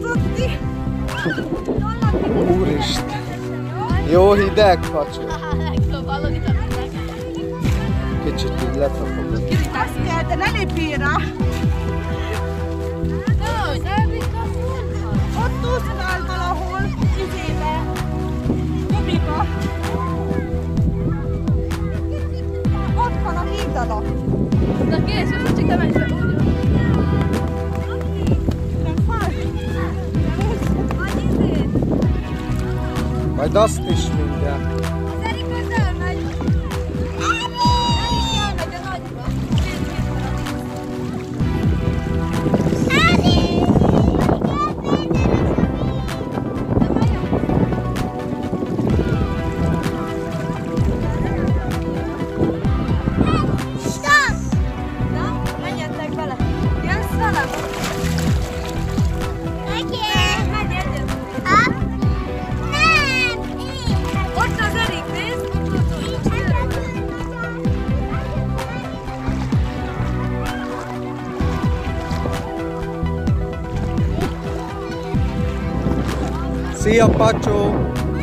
cucci! Úristen! Jó hideg, Pacsó! Kicsit így lefogod. Azt kell, de ne lépjél rá! Ott úszkál valahol, izébe, gumiba. Ott van a híd alatt. Na kész, most csak te menj fel. Majd azt is mindjárt. Az Erik az elmegy. Erik elmegy a nagyba. Szia, Pacsó!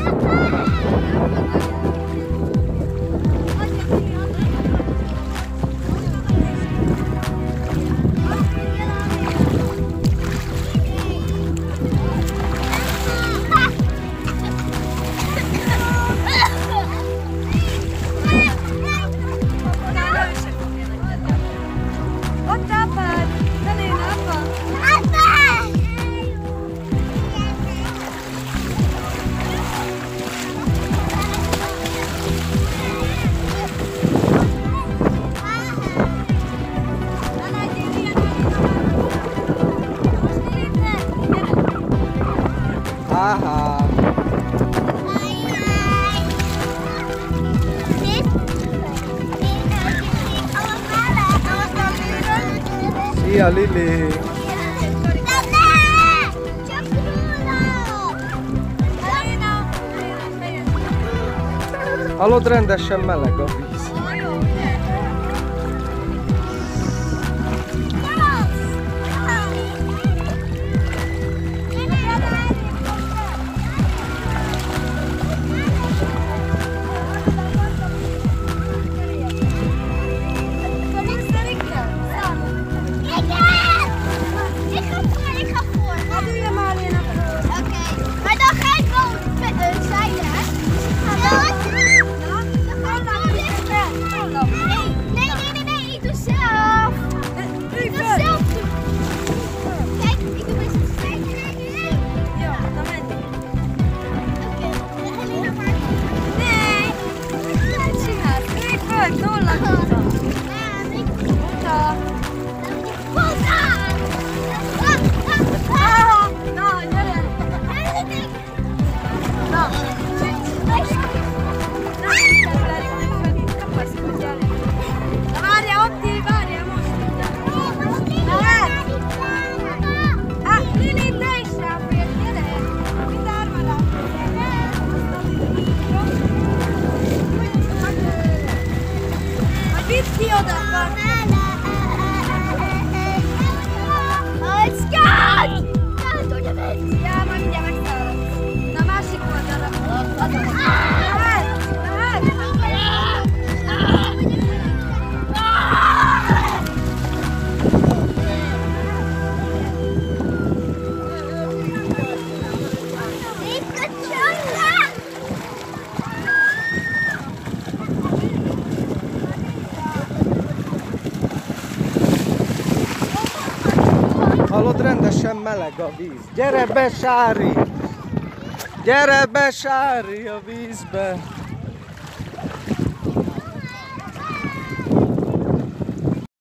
Aha! Szia, Lili! Hallod, rendesen meleg a víz. Hallod, rendesen meleg a víz. Gyere be, Sári! Gyere be, Sári, a vízbe!